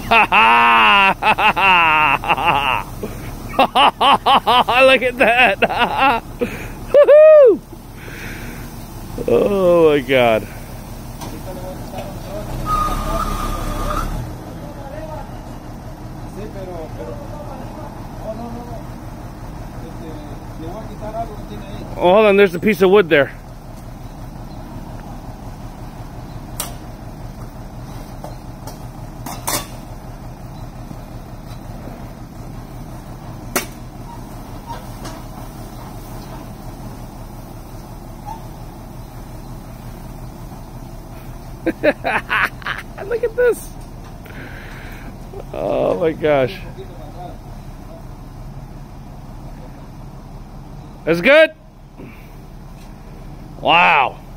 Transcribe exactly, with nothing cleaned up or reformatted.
Look at that. Woohoo! Oh my God. Oh, hold on, there's a piece of wood there. Look at this. Oh my gosh. That's good. Wow.